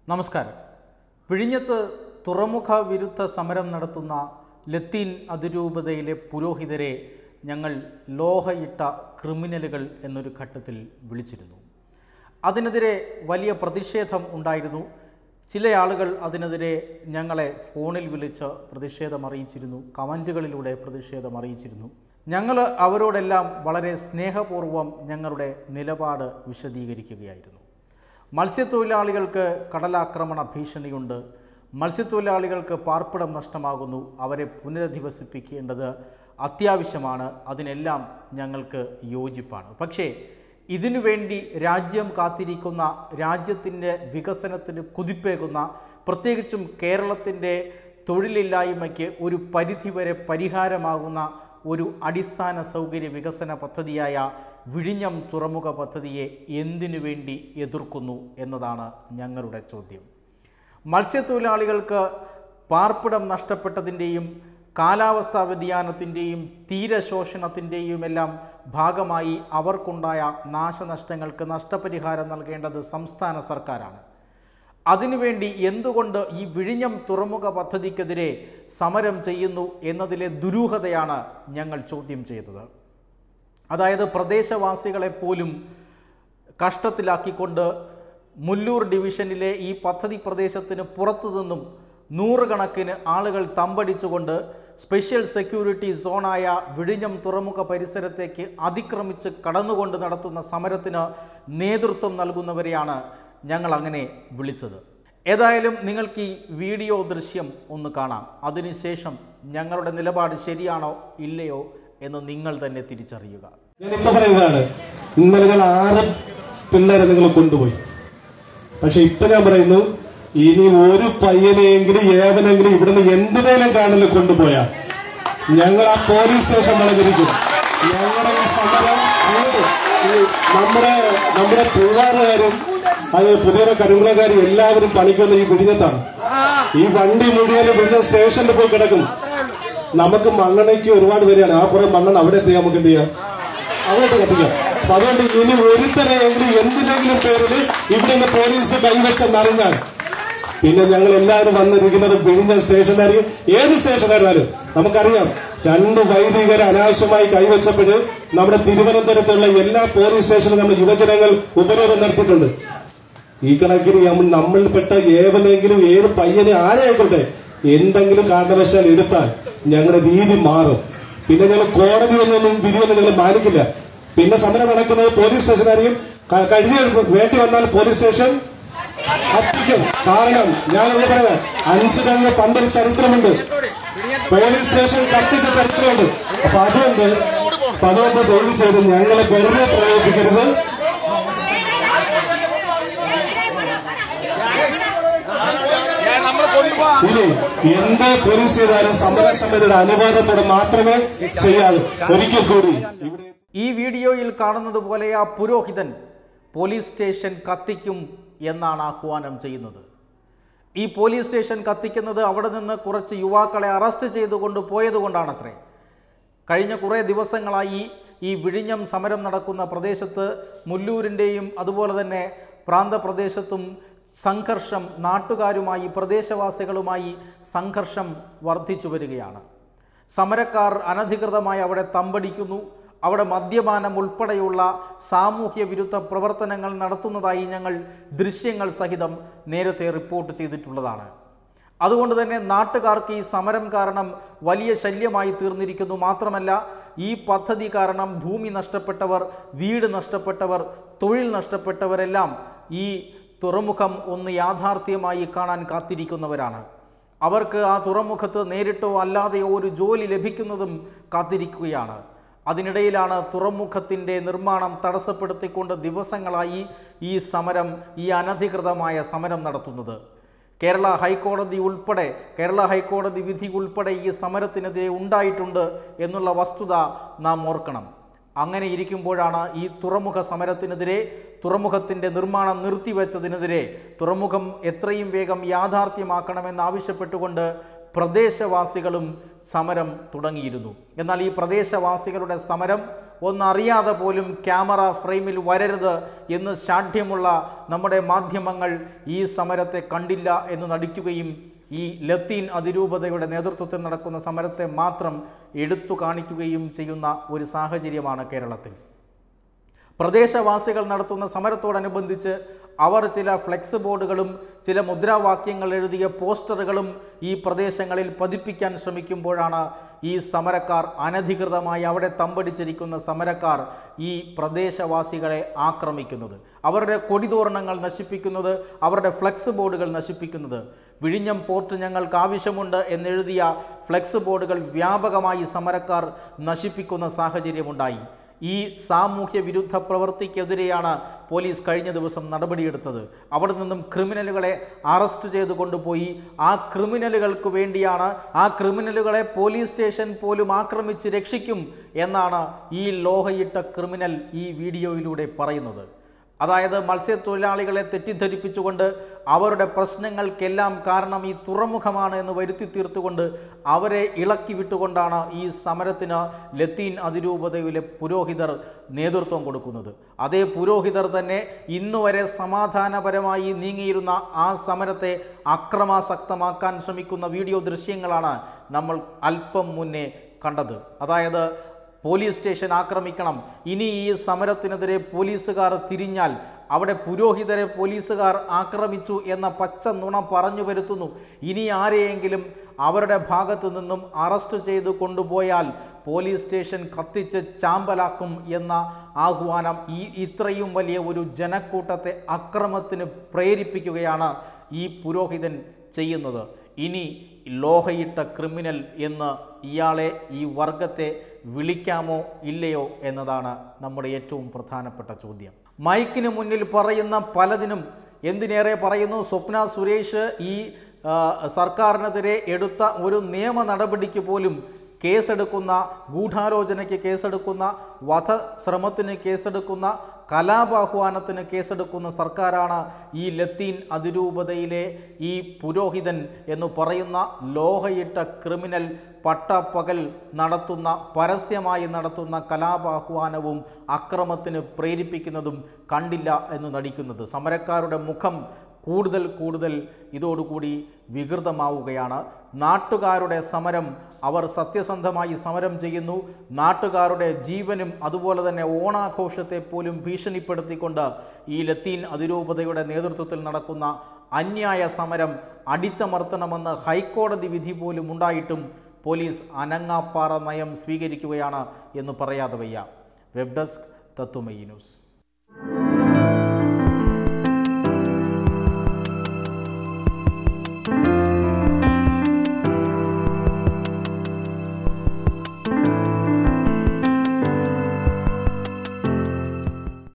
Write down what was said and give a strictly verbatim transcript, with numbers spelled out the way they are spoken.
നമസ്കാരം. വിഴിഞ്ഞത്ത് തുറമുഖ വിരുദ്ധ സമരം നടത്തുന്ന ലത്തീൻ അതിരൂപതയിലെ പുരോഹിതരെ ഞങ്ങൾ ലോഹയിട്ട ക്രിമിനലുകൾ എന്നൊരു ഘട്ടത്തിൽ വിളിച്ചിരുന്നു. അതിനെതിരെ വലിയ പ്രതിഷേധം ഉണ്ടായിരുന്നു. ചില ആളുകൾ അതിനെതിരെ ഞങ്ങളെ ഫോണിൽ വിളിച്ച് പ്രതിഷേധം അറിയിച്ചിരുന്നു, കമൻറ്റുകളിലൂടെ പ്രതിഷേധം അറിയിച്ചിരുന്നു. ഞങ്ങൾ അവരോടെല്ലാം വളരെ സ്നേഹപൂർവ്വം ഞങ്ങളുടെ നിലപാട് വിശദീകരിക്കുകയായിരുന്നു. മത്സ്യത്തൊഴിലാളികൾക്ക് കടലാക്രമണ ഭീഷണിയുണ്ട്, മത്സ്യത്തൊഴിലാളികൾക്ക് പാർപ്പിടം നഷ്ടമാകുന്നു, അവരെ പുനരധിവസിപ്പിക്കേണ്ടത് അത്യാവശ്യമാണ്, അതിനെല്ലാം ഞങ്ങൾക്ക് യോജിപ്പാണ്. പക്ഷേ ഇതിനുവേണ്ടി രാജ്യം കാത്തിരിക്കുന്ന, രാജ്യത്തിൻ്റെ വികസനത്തിന് കുതിപ്പേകുന്ന, പ്രത്യേകിച്ചും കേരളത്തിൻ്റെ തൊഴിലില്ലായ്മയ്ക്ക് ഒരു പരിധിവരെ പരിഹാരമാകുന്ന ഒരു അടിസ്ഥാന സൗകര്യ വികസന പദ്ധതിയായ വിഴിഞ്ഞം തുറമുഖ പദ്ധതിയെ എന്തിനു വേണ്ടി എതിർക്കുന്നു എന്നതാണ് ഞങ്ങളുടെ ചോദ്യം. മത്സ്യത്തൊഴിലാളികൾക്ക് പാർപ്പിടം നഷ്ടപ്പെട്ടതിൻ്റെയും കാലാവസ്ഥാ വ്യതിയാനത്തിൻ്റെയും തീരശോഷണത്തിൻ്റെയും എല്ലാം ഭാഗമായി അവർക്കുണ്ടായ നാശനഷ്ടങ്ങൾക്ക് നഷ്ടപരിഹാരം നൽകേണ്ടത് സംസ്ഥാന സർക്കാരാണ്. അതിനുവേണ്ടി എന്തുകൊണ്ട് ഈ വിഴിഞ്ഞം തുറമുഖ പദ്ധതിക്കെതിരെ സമരം ചെയ്യുന്നു എന്നതിലെ ദുരൂഹതയാണ് ഞങ്ങൾ ചോദ്യം ചെയ്തത്. അതായത് പ്രദേശവാസികളെപ്പോലും കഷ്ടത്തിലാക്കിക്കൊണ്ട് മുല്ലൂർ ഡിവിഷനിലെ ഈ പദ്ധതി പ്രദേശത്തിന് പുറത്തു നിന്നും നൂറുകണക്കിന് ആളുകൾ തമ്പടിച്ചുകൊണ്ട് സ്പെഷ്യൽ സെക്യൂരിറ്റി സോണായ വിഴിഞ്ഞം തുറമുഖ പരിസരത്തേക്ക് അതിക്രമിച്ച് കടന്നുകൊണ്ട് നടത്തുന്ന സമരത്തിന് നേതൃത്വം നൽകുന്നവരെയാണ് ഞങ്ങൾ അങ്ങനെ വിളിച്ചത്. ഏതായാലും നിങ്ങൾക്ക് ഈ വീഡിയോ ദൃശ്യം ഒന്ന് കാണാം. അതിനുശേഷം ഞങ്ങളുടെ നിലപാട് ശരിയാണോ ഇല്ലയോ എന്ന് നിങ്ങൾ തന്നെ തിരിച്ചറിയുക. ഞാനിപ്പോ പറയുന്നതാണ്, ഇന്നലെ ഞാൻ ആറ് പിള്ളേരെ നിങ്ങൾ കൊണ്ടുപോയി. പക്ഷെ ഇപ്പൊ ഞാൻ പറയുന്നു, ഇനി ഒരു പയ്യനെയെങ്കിലും ഏവനെങ്കിലും ഇവിടുന്ന് എന്തിനേലും കാണല് കൊണ്ടുപോയാൽ ഞങ്ങൾ ആ പോലീസ് സ്റ്റേഷൻ വളഞ്ഞിരിക്കും. ഞങ്ങളുടെ ഈ സമരം നമ്മുടെ നമ്മുടെ പിള്ളേരുകാരും അത് പുതിയ കരിങ്കുളക്കാരും എല്ലാവരും പണിക്കുന്ന ഈ വിഴിഞ്ഞത്താണ്. ഈ വണ്ടി മുഴുവൻ വിഴിഞ്ഞ സ്റ്റേഷനിൽ പോയി കിടക്കും. നമുക്ക് മണ്ണെണ്ണയ്ക്ക് ഒരുപാട് പേരാണ്. ആ പുറം മണ്ണെണ്ണ അവിടെ എത്തിയാൽ നമുക്ക് എന്ത് ചെയ്യാം, അവിടെ കത്തിക്കാം. അപ്പൊ അതുകൊണ്ട് ഇനി ഒരുത്തരെയെങ്കിലും എന്തിനെങ്കിലും പേരിൽ ഇവിടെ നിന്ന് പോലീസ് കൈവച്ചെന്നറിഞ്ഞാൽ പിന്നെ ഞങ്ങൾ എല്ലാവരും വന്നിരിക്കുന്നത് വിഴിഞ്ഞ സ്റ്റേഷനായിരിക്കും. ഏത് സ്റ്റേഷനായിരുന്നാലും നമുക്കറിയാം, രണ്ട് വൈദികരെ അനാവശ്യമായി കൈവച്ചപ്പോഴ് നമ്മുടെ തിരുവനന്തപുരത്തുള്ള എല്ലാ പോലീസ് സ്റ്റേഷനിലും നമ്മൾ യുവജനങ്ങൾ ഉപരോധം നടത്തിയിട്ടുണ്ട്. ഈ കണക്കിന് നമ്മളിൽപ്പെട്ട ഏവനെങ്കിലും ഏത് പയ്യനെ ആരെയായിക്കോട്ടെ എന്തെങ്കിലും കാരണവശാൽ എടുത്താൽ ഞങ്ങളുടെ രീതി മാറും. പിന്നെ ഞങ്ങൾ കോടതി ഒന്നും വിധിയൊന്നും ഞങ്ങൾ മാനിക്കില്ല. പിന്നെ സമരം നടക്കുന്നത് പോലീസ് സ്റ്റേഷനായിരിക്കും. കഴിഞ്ഞ വേണ്ടി വന്നാൽ പോലീസ് സ്റ്റേഷൻ കത്തിക്കും. കാരണം ഞാനിവിടെ പറയുന്നത്, അഞ്ച് തവണ പണ്ടൊരു ചരിത്രമുണ്ട്, പോലീസ് സ്റ്റേഷൻ കത്തിച്ച ചരിത്രമുണ്ട്. അപ്പൊ അതുകൊണ്ട് അതുകൊണ്ട് ദയവ് ചെയ്ത് ഞങ്ങളെ വെറുതെ പ്രയോഗിക്കരുത്. ഇനി എന്ത് പോലീസ് ചെയ്താലും സമരസമിതിയുടെ അനുവാദത്തോടെ മാത്രമേ ചെയ്യാവൂ. ഒരിക്കൽ കൂടി ഈ വീഡിയോയിൽ കാണുന്നത് പോലെ ആ പുരോഹിതൻ പോലീസ് സ്റ്റേഷൻ കത്തിക്കും എന്നാണ് ആഹ്വാനം ചെയ്യുന്നത്. ഈ പോലീസ് സ്റ്റേഷൻ കത്തിക്കുന്നത് അവിടെ നിന്ന് കുറച്ച് യുവാക്കളെ അറസ്റ്റ് ചെയ്തുകൊണ്ട് പോയതുകൊണ്ടാണത്രേ. കഴിഞ്ഞ കുറേ ദിവസങ്ങളായി ഈ വിഴിഞ്ഞം സമരം നടക്കുന്ന പ്രദേശത്ത് മുല്ലൂരിൻ്റെയും അതുപോലെ തന്നെ പ്രാന്തപ്രദേശത്തും സംഘർഷം, നാട്ടുകാരുമായി പ്രദേശവാസികളുമായി സംഘർഷം വർദ്ധിച്ചു വരികയാണ്. സമരക്കാർ അനധികൃതമായി അവിടെ തമ്പടിക്കുന്നു, അവിടെ മദ്യപാനം ഉൾപ്പെടെയുള്ള സാമൂഹ്യ വിരുദ്ധ പ്രവർത്തനങ്ങൾ നടത്തുന്നതായി ഞങ്ങൾ ദൃശ്യങ്ങൾ സഹിതം നേരത്തെ റിപ്പോർട്ട് ചെയ്തിട്ടുള്ളതാണ്. അതുകൊണ്ട് തന്നെ നാട്ടുകാർക്ക് ഈ സമരം കാരണം വലിയ ശല്യമായി തീർന്നിരിക്കുന്നു. മാത്രമല്ല, ഈ പദ്ധതി കാരണം ഭൂമി നഷ്ടപ്പെട്ടവർ, വീട് നഷ്ടപ്പെട്ടവർ, തൊഴിൽ നഷ്ടപ്പെട്ടവരെല്ലാം ഈ തുറമുഖം ഒന്ന് യാഥാർത്ഥ്യമായി കാണാൻ കാത്തിരിക്കുന്നവരാണ്. അവർക്ക് ആ തുറമുഖത്ത് നേരിട്ടോ അല്ലാതെയോ ഒരു ജോലി ലഭിക്കുന്നതും കാത്തിരിക്കുകയാണ്. അതിനിടയിലാണ് തുറമുഖത്തിൻ്റെ നിർമ്മാണം തടസ്സപ്പെടുത്തിക്കൊണ്ട് ദിവസങ്ങളായി ഈ സമരം, ഈ അനധികൃതമായ സമരം നടത്തുന്നത്. കേരള ഹൈക്കോടതി ഉൾപ്പെടെ കേരള ഹൈക്കോടതി വിധി ഉൾപ്പെടെ ഈ സമരത്തിനെതിരെ ഉണ്ടായിട്ടുണ്ട് എന്നുള്ള വസ്തുത നാം ഓർക്കണം. അങ്ങനെ ഇരിക്കുമ്പോഴാണ് ഈ തുറമുഖ സമരത്തിനെതിരെ, തുറമുഖത്തിൻ്റെ നിർമ്മാണം നിർത്തിവെച്ചതിനെതിരെ, തുറമുഖം എത്രയും വേഗം യാഥാർത്ഥ്യമാക്കണമെന്നാവശ്യപ്പെട്ടുകൊണ്ട് പ്രദേശവാസികളും സമരം തുടങ്ങിയിരുന്നു. എന്നാൽ ഈ പ്രദേശവാസികളുടെ സമരം ഒന്നറിയാതെ പോലും ക്യാമറ ഫ്രെയിമിൽ വരരുത് എന്ന് ശാഠ്യമുള്ള നമ്മുടെ മാധ്യമങ്ങൾ ഈ സമരത്തെ കണ്ടില്ല എന്ന് നടിക്കുകയും ഈ ലത്തീൻ അതിരൂപതയുടെ നേതൃത്വത്തിൽ നടക്കുന്ന സമരത്തെ മാത്രം എടുത്തു കാണിക്കുകയും ചെയ്യുന്ന ഒരു സാഹചര്യമാണ് കേരളത്തിൽ. പ്രദേശവാസികൾ നടത്തുന്ന സമരത്തോടനുബന്ധിച്ച് അവർ ചില ഫ്ലെക്സ് ബോർഡുകളും ചില മുദ്രാവാക്യങ്ങൾ എഴുതിയ പോസ്റ്ററുകളും ഈ പ്രദേശങ്ങളിൽ പതിപ്പിക്കാൻ ശ്രമിക്കുമ്പോഴാണ് ഈ സമരക്കാർ അനധികൃതമായി അവിടെ തമ്പടിച്ചിരിക്കുന്ന സമരക്കാർ ഈ പ്രദേശവാസികളെ ആക്രമിക്കുന്നത്, അവരുടെ കൊടിതോരണങ്ങൾ നശിപ്പിക്കുന്നത്, അവരുടെ ഫ്ലെക്സ് ബോർഡുകൾ നശിപ്പിക്കുന്നത്. വിഴിഞ്ഞം പോർട്ട് ഞങ്ങൾക്ക് ആവശ്യമുണ്ട് എന്നെഴുതിയ ഫ്ലെക്സ് ബോർഡുകൾ വ്യാപകമായി സമരക്കാർ നശിപ്പിക്കുന്ന സാഹചര്യമുണ്ടായി. ഈ സാമൂഹ്യ വിരുദ്ധ പ്രവൃത്തിക്കെതിരെയാണ് പോലീസ് കഴിഞ്ഞ ദിവസം നടപടിയെടുത്തത്. അവിടെ നിന്നും ക്രിമിനലുകളെ അറസ്റ്റ് ചെയ്ത് കൊണ്ടുപോയി ആ ക്രിമിനലുകൾക്ക് വേണ്ടിയാണ്, ആ ക്രിമിനലുകളെ പോലീസ് സ്റ്റേഷൻ പോലും ആക്രമിച്ച് രക്ഷിക്കും എന്നാണ് ഈ ലോഹയിട്ട ക്രിമിനൽ ഈ വീഡിയോയിലൂടെ പറയുന്നത്. അതായത് മത്സ്യത്തൊഴിലാളികളെ തെറ്റിദ്ധരിപ്പിച്ചുകൊണ്ട് അവരുടെ പ്രശ്നങ്ങൾക്കെല്ലാം കാരണം ഈ തുറമുഖമാണ് എന്ന് വരുത്തി തീർത്തുകൊണ്ട് അവരെ ഇളക്കി വിട്ടുകൊണ്ടാണ് ഈ സമരത്തിന് ലത്തീൻ അതിരൂപതയിലെ പുരോഹിതർ നേതൃത്വം കൊടുക്കുന്നത്. അതേ പുരോഹിതർ തന്നെ ഇന്നുവരെ സമാധാനപരമായി നീങ്ങിയിരുന്ന ആ സമരത്തെ അക്രമാസക്തമാക്കാൻ ശ്രമിക്കുന്ന വീഡിയോ ദൃശ്യങ്ങളാണ് നമ്മൾ അല്പം മുന്നേ കണ്ടത്. അതായത് പോലീസ് സ്റ്റേഷൻ ആക്രമിക്കണം, ഇനി ഈ സമരത്തിനെതിരെ പോലീസുകാർ തിരിഞ്ഞാൽ അവിടെ പുരോഹിതരെ പോലീസുകാർ ആക്രമിച്ചു എന്ന പച്ച നുണ പറഞ്ഞു വരുത്തുന്നു. ഇനി ആരെയെങ്കിലും അവരുടെ ഭാഗത്തു നിന്നും അറസ്റ്റ് ചെയ്തു കൊണ്ടുപോയാൽ പോലീസ് സ്റ്റേഷൻ കത്തിച്ച് ചാമ്പലാക്കും എന്ന ആഹ്വാനം ഈ ഇത്രയും വലിയ ഒരു ജനക്കൂട്ടത്തെ അക്രമത്തിന് പ്രേരിപ്പിക്കുകയാണ് ഈ പുരോഹിതൻ ചെയ്യുന്നത്. ഇനി ലോഹയിട്ട ക്രിമിനൽ എന്ന് ഇയാളെ, ഈ വർഗത്തെ വിളിക്കാമോ ഇല്ലയോ എന്നതാണ് നമ്മുടെ ഏറ്റവും പ്രധാനപ്പെട്ട ചോദ്യം. മൈക്കിന് മുന്നിൽ പറയുന്ന പലതിനും, എന്തിനേറെ പറയുന്നു, സ്വപ്ന സുരേഷ് ഈ സർക്കാരിനെതിരെ എടുത്ത ഒരു നിയമ നടപടിക്ക് പോലും കേസെടുക്കുന്ന, ഗൂഢാലോചനയ്ക്ക് കേസെടുക്കുന്ന, വധശ്രമത്തിന് കേസെടുക്കുന്ന, കലാപാഹ്വാനത്തിന് കേസെടുക്കുന്ന സർക്കാരാണ് ഈ ലത്തീൻ അതിരൂപതയിലെ ഈ പുരോഹിതൻ എന്ന് പറയുന്ന ലോഹയിട്ട ക്രിമിനൽ പട്ടപ്പകൽ നടത്തുന്ന, പരസ്യമായി നടത്തുന്ന കലാപാഹ്വാനവും അക്രമത്തിന് പ്രേരിപ്പിക്കുന്നതും കണ്ടില്ല എന്ന് നടിക്കുന്നത്. സമരക്കാരുടെ മുഖം കൂടുതൽ കൂടുതൽ ഇതോടുകൂടി വികൃതമാവുകയാണ്. നാട്ടുകാരുടെ സമരം, അവർ സത്യസന്ധമായി സമരം ചെയ്യുന്നു. നാട്ടുകാരുടെ ജീവനും അതുപോലെ തന്നെ ഓണാഘോഷത്തെ പോലും ഭീഷണിപ്പെടുത്തിക്കൊണ്ട് ഈ ലത്തീൻ അതിരൂപതയുടെ നേതൃത്വത്തിൽ നടക്കുന്ന അന്യായ സമരം അടിച്ചമർത്തണമെന്ന് ഹൈക്കോടതി വിധി പോലും ഉണ്ടായിട്ടും പോലീസ് അനങ്ങാപ്പാറ നയം സ്വീകരിക്കുകയാണ് എന്ന് പറയാതെ വയ്യ. Web desk Tatwamayi news.